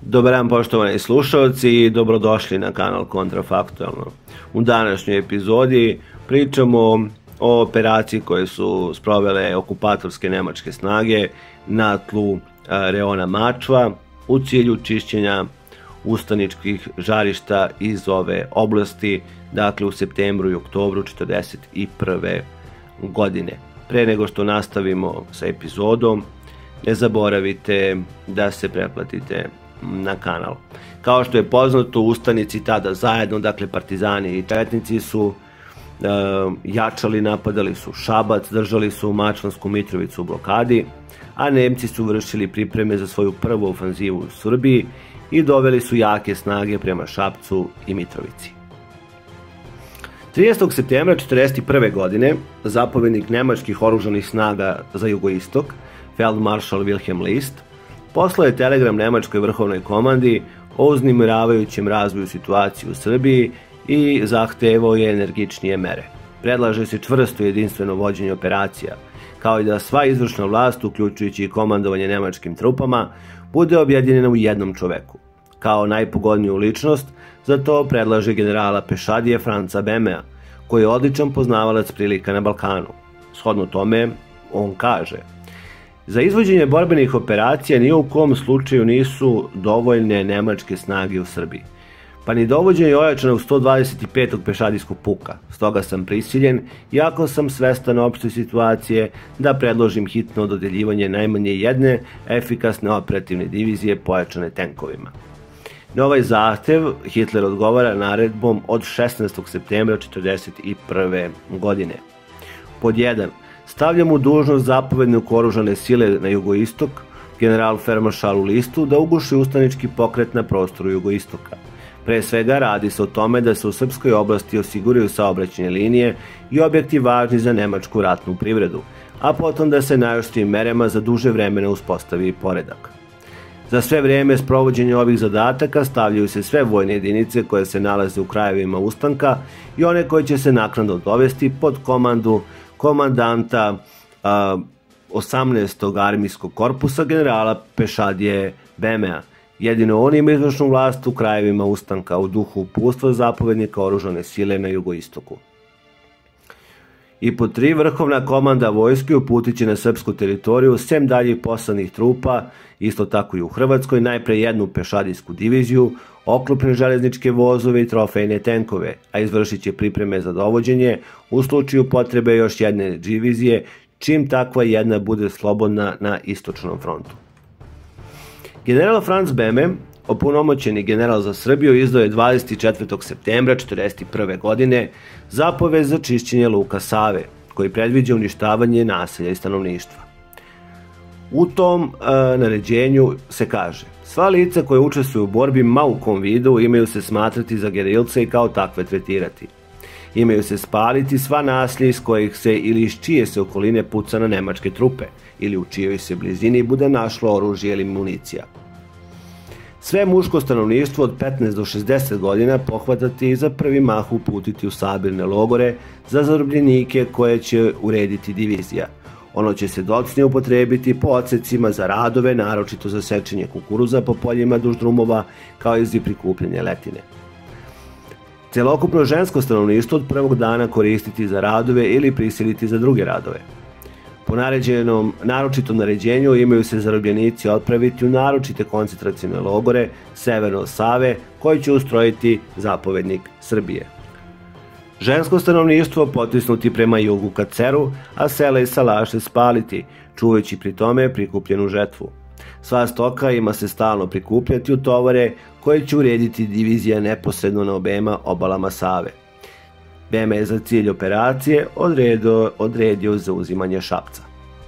Dobar dan poštovani slušalci i dobrodošli na kanal Kontrafaktualno. U današnjoj epizodi pričamo o operaciji koje su sprovele okupatorske nemačke snage na tlu reona Mačva u cilju čišćenja ustaničkih žarišta iz ove oblasti, dakle u septembru i oktobru 1941. godine. Pre nego što nastavimo sa epizodom, ne zaboravite da se pretplatite na kanal. Kao što je poznato, ustanici tada zajedno, dakle partizani i četnici su jačali, napadali su Šabac, držali su Mačvansku Mitrovicu u blokadi, a Nemci su vršili pripreme za svoju prvu ofanzivu u Srbiji i doveli su jake snage prema Šapcu i Mitrovici. 30. septembra 1941. godine zapovednik nemačkih oružanih snaga za jugoistok, feldmaršal Wilhelm List, poslao je telegram nemačkoj vrhovnoj komandi o uznemiravajućem razvoju situacije u Srbiji i zahtevao je energičnije mere. Predlaže se čvrsto i jedinstveno vođenje operacija, kao i da sva izvršna vlast, uključujući i komandovanje nemačkim trupama, bude objedinjena u jednom čoveku. Kao najpogodniju ličnost za to predlaže generala pešadije Franca Bemea, koji je odličan poznavalac prilika na Balkanu. Shodno tome, on kaže: za izvođenje borbenih operacija ni u kom slučaju nisu dovoljne nemačke snage u Srbiji, pa ni dovođenje ojačanog 125. pešadijskog puka. Stoga sam prisiljen, iako sam svestan opšte situacije, da predložim hitno dodeljivanje najmanje jedne efikasne operativne divizije pojačane tenkovima. Na ovaj zahtev Hitler odgovara naredbom od 16. septembra 1941. godine. Pod 1. Stavlja mu dužnost zapovednog oružane sile na jugoistok, general Feldmaršalu Listu, da uguši ustanički pokret na prostoru jugoistoka. Pre svega radi se o tome da se u srpskoj oblasti osiguraju saobraćajne linije i objekti važni za nemačku ratnu privredu, a potom da se najoštrijim merama za duže vremena uspostavi poredak. Za sve vrijeme sprovođenja ovih zadataka stavljaju se sve vojne jedinice koje se nalaze u krajevima ustanka i one koje će se naknadno dovesti pod komandu komandanta 18. armijskog korpusa generala pešadije Bemea. Jedino on ima izvršnu vlast u krajevima ustanka u duhu uputstva zapovednika oružane sile na jugoistoku. I pod 3. Vrhovna komanda vojske uputit će na srpsku teritoriju, sem daljih poslanih trupa, isto tako i u Hrvatskoj, najpre jednu pešadijsku diviziju, oklopne železničke vozove i trofejne tenkove, a izvršit će pripreme za dovođenje u slučaju potrebe još jedne divizije, čim takva jedna bude slobodna na istočnom frontu. General Franz Beme, opunomoćeni general za Srbiju, izdao je 24. septembra 1941. godine zapoved za čišćenje luka Save, koji predviđa uništavanje naselja i stanovništva. U tom naređenju se kaže: sva lica koje učestvuju u borbi ma u kom vidu imaju se smatrati za gerilce i kao takve tretirati. Imaju se spaliti sva naselja iz kojih se ili iz čije se okoline puca na nemačke trupe ili u čijoj se blizini bude našlo oružje ili municija. Sve muško stanovništvo od 15 do 60 godina pohvatati i za prvi mah uputiti u sabirne logore za zarobljenike koje će urediti divizija. Ono će se docnije upotrebiti po odsecima za radove, naročito za sečenje kukuruza po poljima duž drumova, kao i za prikupljanje letine. Celokupno žensko stanovništvo od prvog dana koristiti za radove ili prisiliti za druge radove. Po naročitom naređenju imaju se zarobljenici otpraviti u naročite koncentracione logore severno od Save, koji će ustrojiti zapovednik Srbije. Žensko stanovništvo potisnuti prema jugu ka Ceru, a sela i salaše spaliti, čuvajući pri tome prikupljenu žetvu. Sva stoka ima se stalno prikupljati u tovare koje će urediti divizija neposredno na obema obalama Save. Beme je za cilj operacije odredio zauzimanje Šapca.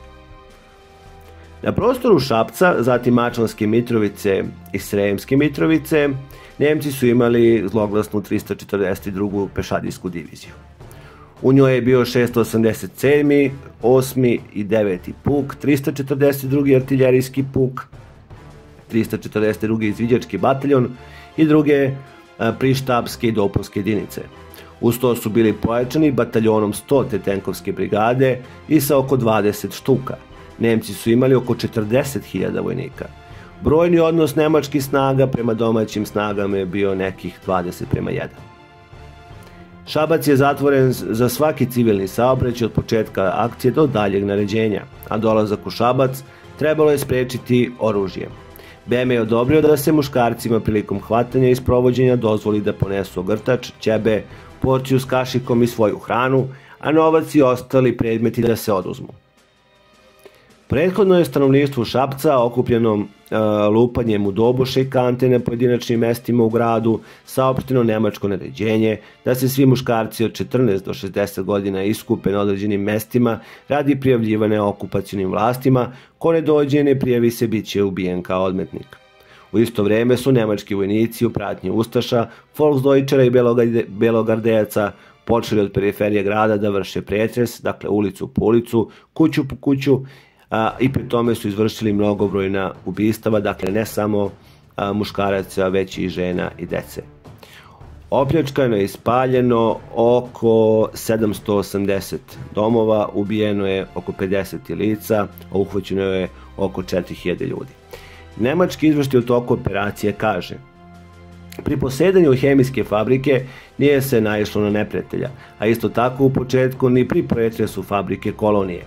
Na prostoru Šapca, zatim Mačvanske Mitrovice i Sremske Mitrovice, Nemci su imali zloglasnu 342. pešadijsku diviziju. U njoj je bio 687. 8. i 9. puk, 342. artiljerijski puk, 342. izviđački bataljon i druge prištabske i dopunske jedinice. Uz to su bili pojačani bataljonom 100. tenkovske brigade i sa oko 20 štuka. Nemci su imali oko 40.000 vojnika. Brojni odnos nemačkih snaga prema domaćim snagama je bio nekih 20:1. Šabac je zatvoren za svaki civilni saobraćaj od početka akcije do daljeg naređenja, a dolazak u Šabac trebalo je sprečiti oružjem. BM je odobrio da se muškarcima prilikom hvatanja i sprovođenja dozvoli da ponesu ogrtač, ćebe, porciju s kašikom i svoju hranu, a novac i ostali predmeti da se oduzmu. Prethodno je stanovništvu Šapca okupljenom lupanjem u doboše i kante na pojedinačnim mestima u gradu saopšteno nemačko naređenje da se svi muškarci od 14 do 60 godina iskupe na određenim mestima radi prijavljivane okupacionim vlastima, ko ne dođe ne prijavi se bit će ubijen kao odmetnik. U isto vreme su nemački vojnici u pratnji ustaša, Volksdeutschera i belogardejaca počeli od periferije grada da vrše pretres, dakle ulicu po ulicu, kuću po kuću, i pri tome su izvršili mnogobrojna ubistava, dakle ne samo muškaraca, već i žena i dece. Opljačkano je i spaljeno oko 780 domova, ubijeno je oko 50 lica, a uhvaćeno je oko 4000 ljudi. Nemački izveštaj u toku operacije kaže: pri posedanju hemijske fabrike nije se naišlo na neprijatelja, a isto tako u početku ni pri pretresu fabričke kolonije.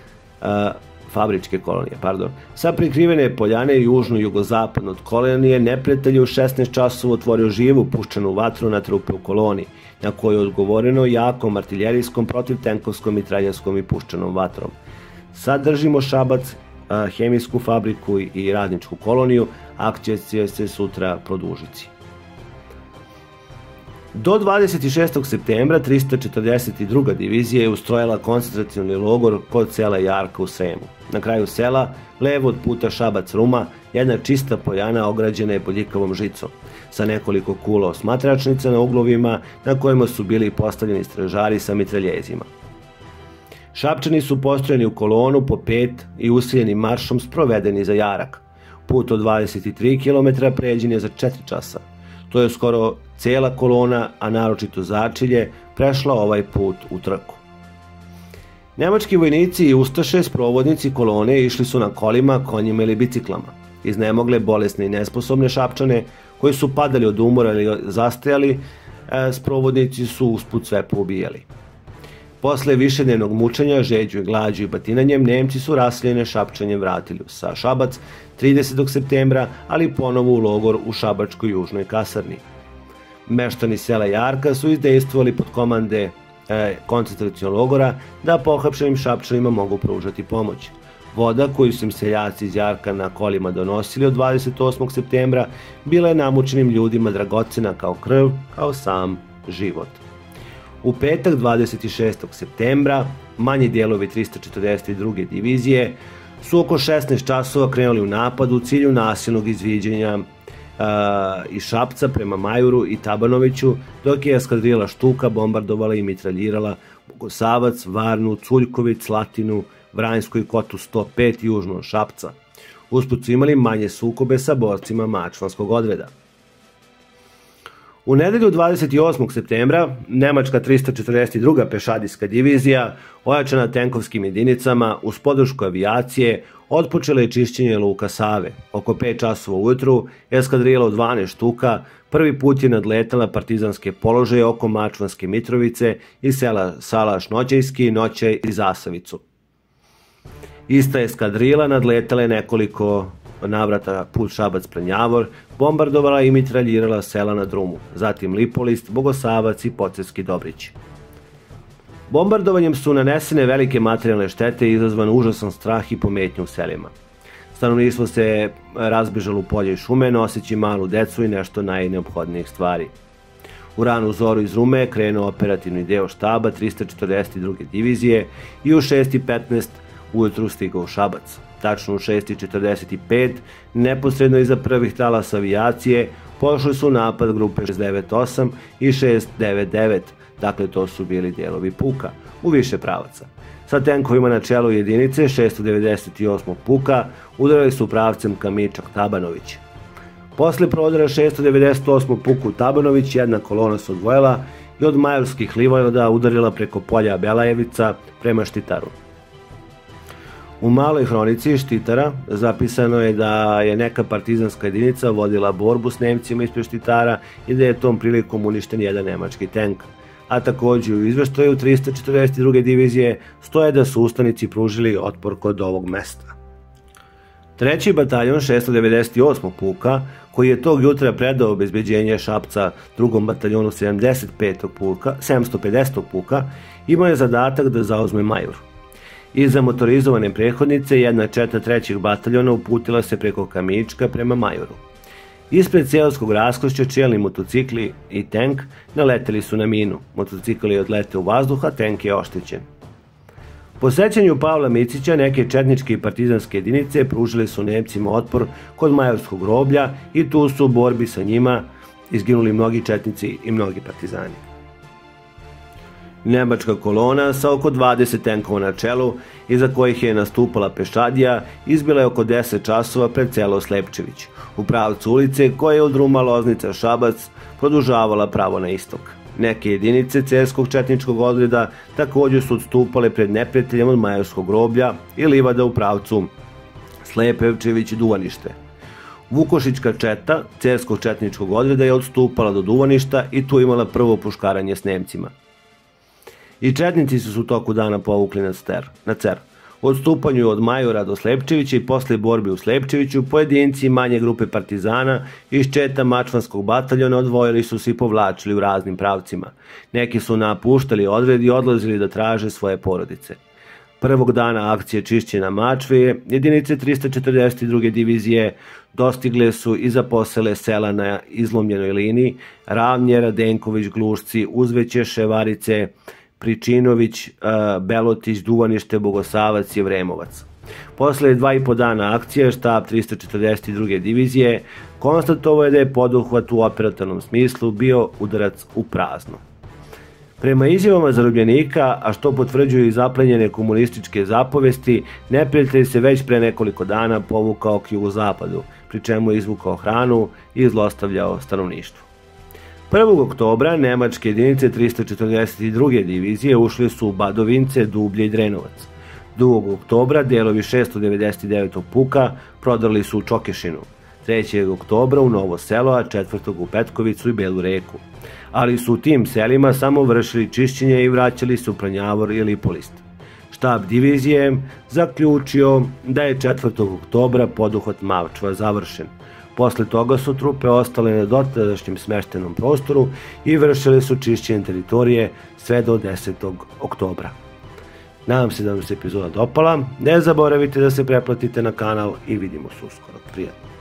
Sa prikrivene poljane južno-jugozapadno od kolonije neprijatelj je u 16 časova otvorio živu puščanu vatru na trupe u koloniji, na koju je odgovoreno jakom artiljerijskom, protivtenkovskom, mitraljarskom i puščanom vatrom. Sad držimo Šabac, hemijsku fabriku i radničku koloniju, akcija će se sutra produžiti. Do 26. septembra 342. divizija je ustrojila koncentracioni logor kod sela Jarka u Sremu. Na kraju sela, levo od puta Šabac-Ruma, jedna čista poljana ograđena je bodljikavom žicom, sa nekoliko kula osmatračnica na uglovima na kojima su bili postavljeni stražari sa mitraljezima. Šapčani su postrojeni u kolonu po 5 i usiljenim maršom sprovedeni za Jarak. Put od 23 km pređen je za 4 časa. To je skoro cela kolona, a naročito začilje, prešla ovaj put u trku. Nemački vojnici i ustaše, sprovodnici kolone, išli su na kolima, konjima ili biciklama. Iznemogle, bolesne i nesposobne Šapčane, koji su padali od umora ili zastajali, sprovodnici su usput sve poubijali. Posle višednevnog mučenja, žeđu i glađu i batinanjem, Nemci su rasiljene Šapčanje vratili sa Šabac 30. septembra, ali ponovo u logor u Šabačkoj južnoj kasarni. Meštani sela Jarka su izdejstvovali pod komande koncentracionog logora da pohapšenim Šapčanima mogu pružati pomoć. Voda koju su im seljaci iz Jarka na kolima donosili od 28. septembra bila je namučenim ljudima dragocena kao krv, kao sam život. U petak 26. septembra manji dijelovi 342. divizije su oko 16 časova krenuli u napad u cilju nasilnog izviđenja iz Šapca prema Majuru i Tabanoviću, dok je eskadrila Štuka bombardovala i mitraljirala Bogosavac, Varnu, Culjković, Slatinu, Vranjsku i Kotu 105 južno od Šapca. Usput su imali manje sukobe sa borcima mačvanskog odreda. U nedelju 28. septembra nemačka 342. pešadijska divizija, ojačana tenkovskim jedinicama uz podršku avijacije, otpočela je čišćenje luka Save. Oko 5 časova ujutru eskadrila od 12 štuka prvi put je nadletala partizanske položaje oko Mačvanske Mitrovice i sela Salaš Noćajski, Noćaj i Zasavicu. Ista eskadrila nadletala je nekoliko navrata put Šabac-Prenjavor, bombardovala i mitraljirala sela na drumu, zatim Lipolist, Bogosavac i Poceski Dobrić. Bombardovanjem su nanesene velike materijalne štete i izazvan užasan strah i pometnju u selima. Stanovništvo se razbežalo u polje i šume, noseći malu decu i nešto najneophodnijih stvari. U ranu zoru iz Rume je krenuo operativni deo štaba 342. divizije i u 6:15 ujutru stigao u Šabac. Tačno u 6:45, neposredno iza prvih talasa avijacije, pošli su napad grupe 698 i 699, dakle to su bili dijelovi puka, u više pravaca. Sa tenkovima na čelu jedinice 698. puka udarali su pravcem Kamičak-Tabanović. Posle prodora 698. puku Tabanović jedna kolona se odvojila i od Majorskih livada udarila preko polja Belajevica prema Štitaru. U maloj hronici Štitara zapisano je da je neka partizanska jedinica vodila borbu s Nemcima ispred Štitara i da je tom prilikom uništen jedan nemački tenk. A također u izveštaju 342. divizije stoje da su ustanici pružili otpor kod ovog mesta. 3. bataljon 698. puka, koji je tog jutra predao obezbeđenje Šapca 2. bataljonu 750. puka, imao je zadatak da zauzme Majur. Iza motorizovane prethodnice jedna četa 3. bataljona uputila se preko Kamička prema Majuru. Ispred seoskog raskrsća čelni motocikli i tenk naleteli su na minu. Motocikl je odleteo u vazduh, a tenk je oštećen. Po sećanju Pavla Micića, neke četničke i partizanske jedinice pružile su Nemcima otpor kod Majorskog groblja i tu su u borbi sa njima izginuli mnogi četnici i mnogi partizani. Nemačka kolona sa oko 20 tenkova na čelu, iza kojih je nastupala pešadija, izbila je oko 10 časova pred selo Slepčević, u pravcu ulice koja je od Ruma Loznica Šabac produžavala pravo na istok. Neke jedinice cerskog četničkog odreda također su odstupale pred neprijateljem od Majorskog groblja i livada u pravcu Slepčević i Duvanište. Vukošićka četa cerskog četničkog odreda je odstupala do Duvaništa i tu imala prvo puškaranje s Nemcima. I četnici su u toku dana povukli na Cer. U odstupanju od Majora do Slepčevića i posle borbe u Slepčeviću, pojedinci manje grupe partizana iz četa Mačvanskog bataljona odvojili su se i povlačili u raznim pravcima. Neki su napuštali odred i odlazili da traže svoje porodice. Prvog dana akcije čišćenja Mačve, jedinice 342. divizije dostigle su i zaposele sela na izlomljenoj liniji Ravnje, Radenković, Glušci, Uzveće, Ševarice, Pričinović, Belotić, Duvanište, Bogosavac i Vremovac. Posle 2,5 dana akcije, štab 342. divizije konstatovao je da je poduhvat u operativnom smislu bio udarac u prazno. Prema izjavama zarobljenika, a što potvrđuju i zaplenjene komunističke zapovesti, neprijatelj se već pre nekoliko dana povukao k jugozapadu, pri čemu je izvukao hranu i zlostavljao stanovništvo. 1. oktobra nemačke jedinice 342. divizije ušli su u Badovince, Dublje i Drenovac. 2. oktobra delovi 699. puka prodrli su u Čokešinu, 3. oktobra u Novo selo, a 4. u Petkovicu i Belu reku. Ali su u tim selima samo vršili čišćenje i vraćali se u Pranjavor i Lipolist. Štab divizije zaključio da je 4. oktobra poduhvat Mačva završen. Posle toga su trupe ostale na dotadašnjem smeštenom prostoru i vršile su čišćenje teritorije sve do 10. oktobra. Nadam se da vam se epizoda dopala. Ne zaboravite da se pretplatite na kanal i vidimo se uskoro. Prijatno.